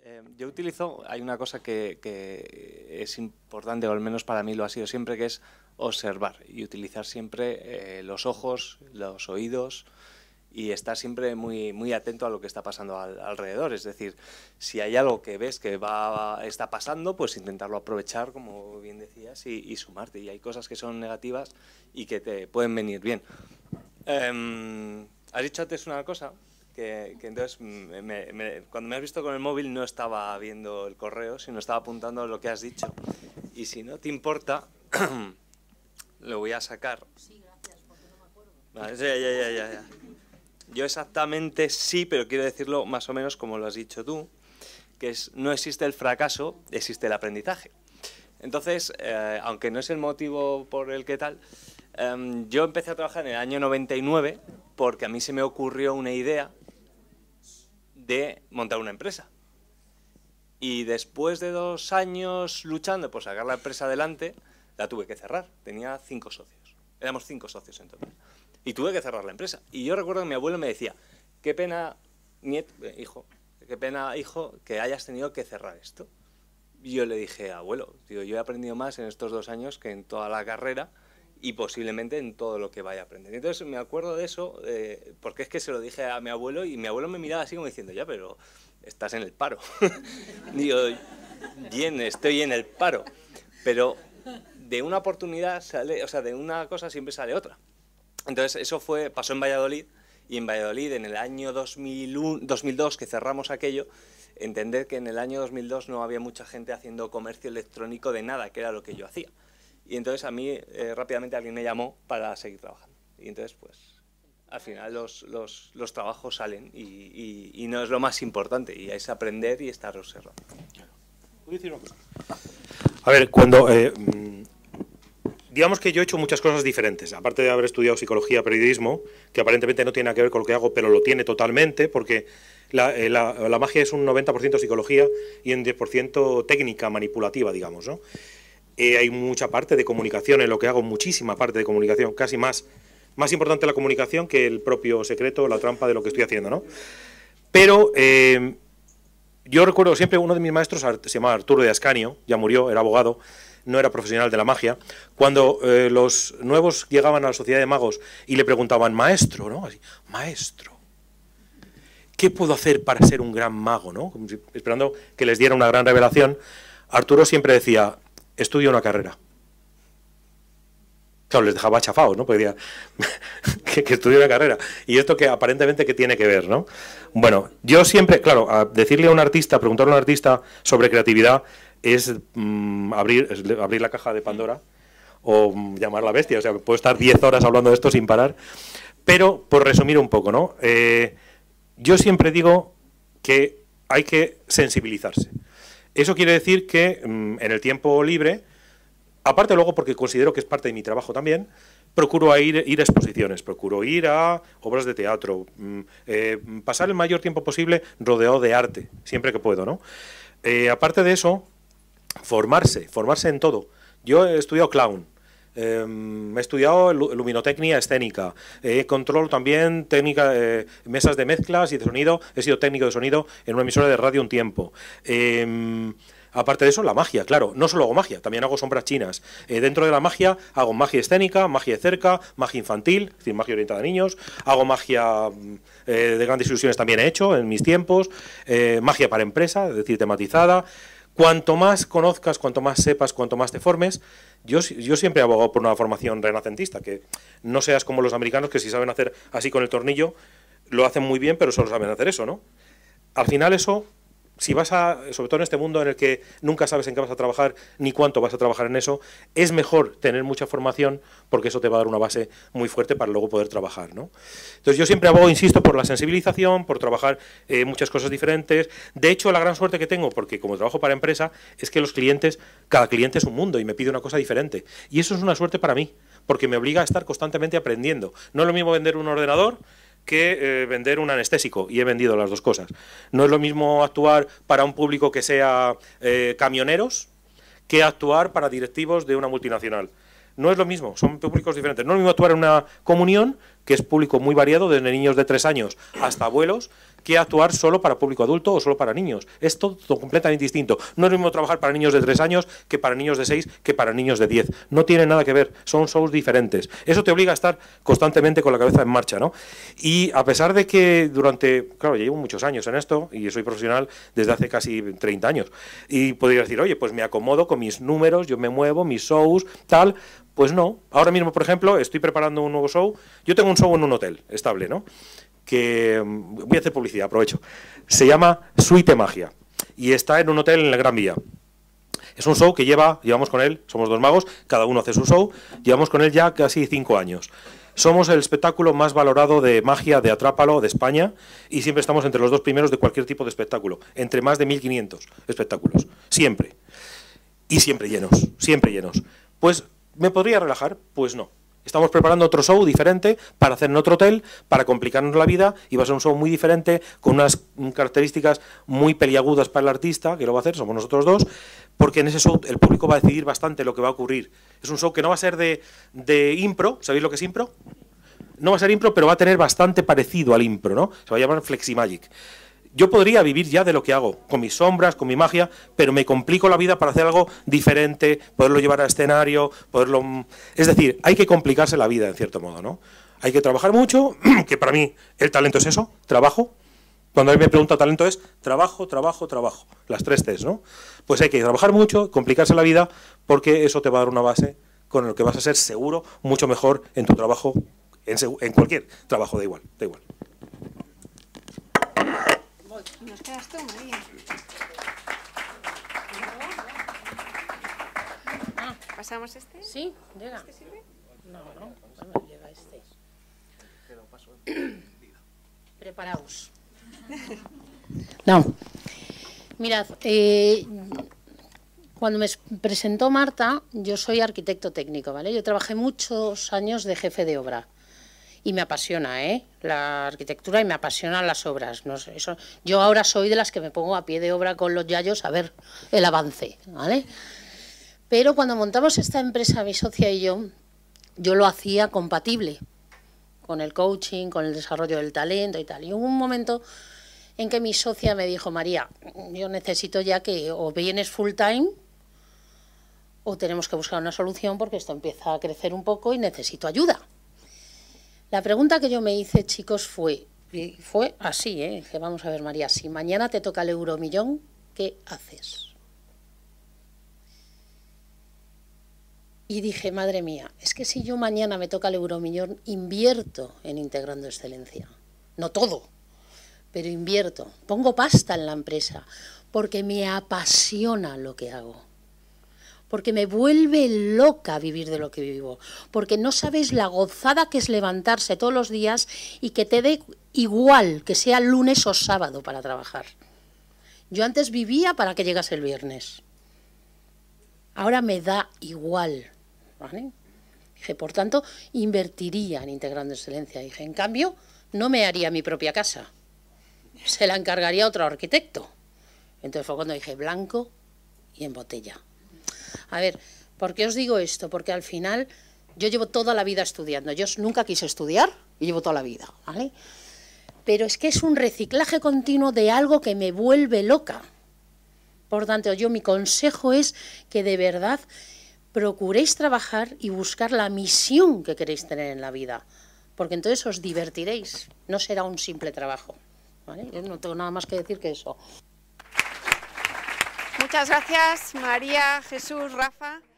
Yo utilizo, hay una cosa que es importante, o al menos para mí lo ha sido siempre, que es observar y utilizar siempre los ojos, los oídos y estar siempre muy atento a lo que está pasando alrededor. Es decir, si hay algo que ves que está pasando, pues intentarlo aprovechar, como bien decías, y sumarte. Y hay cosas que son negativas y que te pueden venir bien. Has dicho antes una cosa, que entonces cuando me has visto con el móvil no estaba viendo el correo, sino estaba apuntando lo que has dicho. Y si no te importa, lo voy a sacar. Sí, gracias, porque no me acuerdo. Vale, ya. Yo exactamente sí, pero quiero decirlo más o menos como lo has dicho tú, que es no existe el fracaso, existe el aprendizaje. Entonces, aunque no es el motivo por el que tal, yo empecé a trabajar en el año 99 porque a mí se me ocurrió una idea de montar una empresa. Y después de 2 años luchando por sacar la empresa adelante, la tuve que cerrar. Tenía 5 socios. Éramos 5 socios en total. Y tuve que cerrar la empresa. Y yo recuerdo que mi abuelo me decía, qué pena, hijo, que hayas tenido que cerrar esto. Y yo le dije, abuelo, tío, yo he aprendido más en estos 2 años que en toda la carrera y posiblemente en todo lo que vaya a aprender. Entonces me acuerdo de eso, porque es que se lo dije a mi abuelo y mi abuelo me miraba así como diciendo, ya, pero estás en el paro. Digo, bien, estoy en el paro. Pero de una oportunidad sale, o sea, de una cosa siempre sale otra. Entonces eso pasó en Valladolid, y en Valladolid en el año 2002 que cerramos aquello, entender que en el año 2002 no había mucha gente haciendo comercio electrónico de nada, que era lo que yo hacía. Y entonces a mí rápidamente alguien me llamó para seguir trabajando. Y entonces pues al final los trabajos salen y no es lo más importante, y es aprender y estar observando. ¿Puedo decir una cosa? A ver, cuando... digamos que yo he hecho muchas cosas diferentes, aparte de haber estudiado psicología, periodismo, que aparentemente no tiene nada que ver con lo que hago, pero lo tiene totalmente, porque la magia es un 90% psicología y un 10% técnica manipulativa, digamos, ¿no? Hay mucha parte de comunicación en lo que hago, muchísima parte de comunicación, casi más importante la comunicación que el propio secreto, la trampa de lo que estoy haciendo, ¿no? Pero yo recuerdo siempre, uno de mis maestros se llamaba Arturo de Ascanio, ya murió, era abogado, no era profesional de la magia. Cuando los nuevos llegaban a la sociedad de magos y le preguntaban, maestro, ¿no? Así, maestro, ¿qué puedo hacer para ser un gran mago, ¿no? Como si, esperando que les diera una gran revelación, Arturo siempre decía, estudia una carrera. Claro, les dejaba chafados, ¿no? Porque decía que estudie una carrera. Y esto que aparentemente que tiene que ver, ¿no? Bueno, yo siempre, claro, a decirle a un artista, preguntarle a un artista sobre creatividad es abrir la caja de Pandora o llamar a la bestia. O sea, puedo estar 10 horas hablando de esto sin parar. Pero, por resumir un poco, ¿no? Yo siempre digo que hay que sensibilizarse. Eso quiere decir que en el tiempo libre, aparte luego porque considero que es parte de mi trabajo también, procuro ir a exposiciones, procuro ir a obras de teatro, pasar el mayor tiempo posible rodeado de arte, siempre que puedo, ¿no? Aparte de eso, formarse en todo. Yo he estudiado clown, he estudiado luminotecnia escénica, controlo también técnica, mesas de mezclas y de sonido, he sido técnico de sonido en una emisora de radio un tiempo. Aparte de eso, la magia, claro, no solo hago magia, también hago sombras chinas. Dentro de la magia hago magia escénica, magia de cerca, magia infantil, es decir, magia orientada a niños, hago magia de grandes ilusiones también he hecho en mis tiempos, magia para empresa, es decir, tematizada. Cuanto más conozcas, cuanto más sepas, cuanto más te formes, yo siempre he abogado por una formación renacentista, que no seas como los americanos que si saben hacer así con el tornillo, lo hacen muy bien, pero solo saben hacer eso, ¿no? Al final eso, si vas sobre todo en este mundo en el que nunca sabes en qué vas a trabajar ni cuánto vas a trabajar en eso, es mejor tener mucha formación porque eso te va a dar una base muy fuerte para luego poder trabajar, ¿no? Entonces yo siempre abogo, insisto, por la sensibilización, por trabajar muchas cosas diferentes. De hecho, la gran suerte que tengo, porque como trabajo para empresa, es que los clientes, cada cliente es un mundo y me pide una cosa diferente. Y eso es una suerte para mí, porque me obliga a estar constantemente aprendiendo. No es lo mismo vender un ordenador que vender un anestésico, y he vendido las dos cosas. No es lo mismo actuar para un público que sea camioneros que actuar para directivos de una multinacional. No es lo mismo, son públicos diferentes. No es lo mismo actuar en una comunión, que es público muy variado, desde niños de 3 años hasta abuelos, que actuar solo para público adulto o solo para niños. Es todo completamente distinto. No es lo mismo trabajar para niños de 3 años que para niños de 6, que para niños de 10. No tiene nada que ver, son shows diferentes. Eso te obliga a estar constantemente con la cabeza en marcha, ¿no? Y a pesar de que durante, claro, ya llevo muchos años en esto y soy profesional desde hace casi 30 años. Y podría decir, oye, pues me acomodo con mis números, yo me muevo, mis shows, tal. Pues no. Ahora mismo, por ejemplo, estoy preparando un nuevo show. Yo tengo un show en un hotel estable, ¿no? Que voy a hacer publicidad, aprovecho. Se llama Suite Magia y está en un hotel en la Gran Vía. Es un show que llevamos con él, somos 2 magos, cada uno hace su show, llevamos con él ya casi 5 años. Somos el espectáculo más valorado de magia de Atrápalo de España y siempre estamos entre los 2 primeros de cualquier tipo de espectáculo, entre más de 1.500 espectáculos, siempre. Y siempre llenos. Pues, ¿me podría relajar? Pues no. Estamos preparando otro show diferente para hacer en otro hotel, para complicarnos la vida, y va a ser un show muy diferente, con unas características muy peliagudas para el artista, que lo va a hacer, somos nosotros 2, porque en ese show el público va a decidir bastante lo que va a ocurrir. Es un show que no va a ser de impro, ¿sabéis lo que es impro? No va a ser impro, pero va a tener bastante parecido al impro, ¿no? Se va a llamar Fleximagic. Yo podría vivir ya de lo que hago, con mis sombras, con mi magia, pero me complico la vida para hacer algo diferente, poderlo llevar a escenario, poderlo... Es decir, hay que complicarse la vida, en cierto modo, ¿no? Hay que trabajar mucho, que para mí el talento es eso, trabajo. Cuando a mí me pregunta talento es trabajo, las 3 Cs, ¿no? Pues hay que trabajar mucho, complicarse la vida, porque eso te va a dar una base con la que vas a ser seguro mucho mejor en tu trabajo, en cualquier trabajo, da igual. Nos quedas tú, María. ¿Pasamos este? Sí, llega. ¿Este sirve? No, llega este. Preparaos. No. Mirad, cuando me presentó Marta, yo soy arquitecto técnico, ¿vale? Yo trabajé muchos años de jefe de obra. Y me apasiona, la arquitectura, y me apasionan las obras. No sé, eso, yo ahora soy de las que me pongo a pie de obra con los yayos a ver el avance, ¿vale? Pero cuando montamos esta empresa, mi socia y yo lo hacía compatible con el coaching, con el desarrollo del talento y tal. Y hubo un momento en que mi socia me dijo, María, yo necesito ya que o vienes full time o tenemos que buscar una solución porque esto empieza a crecer un poco y necesito ayuda. La pregunta que yo me hice, chicos, fue así, dije, vamos a ver, María, si mañana te toca el euromillón, ¿qué haces? Y dije, madre mía, es que si yo mañana me toca el euromillón, invierto en Integrando Excelencia. No todo, pero invierto. Pongo pasta en la empresa porque me apasiona lo que hago. Porque me vuelve loca vivir de lo que vivo, porque no sabéis la gozada que es levantarse todos los días y que te dé igual que sea lunes o sábado para trabajar. Yo antes vivía para que llegase el viernes, ahora me da igual, ¿vale? Dije, por tanto, invertiría en Integrando Excelencia. Dije, en cambio, no me haría mi propia casa, se la encargaría a otro arquitecto. Entonces fue cuando dije, blanco y en botella. A ver, ¿por qué os digo esto? Porque al final yo llevo toda la vida estudiando. Yo nunca quise estudiar y llevo toda la vida, ¿vale? Pero es que es un reciclaje continuo de algo que me vuelve loca. Por tanto, mi consejo es que de verdad procuréis trabajar y buscar la misión que queréis tener en la vida. Porque entonces os divertiréis, no será un simple trabajo, ¿vale? Yo no tengo nada más que decir que eso. Muchas gracias, María, Jesús, Rafa.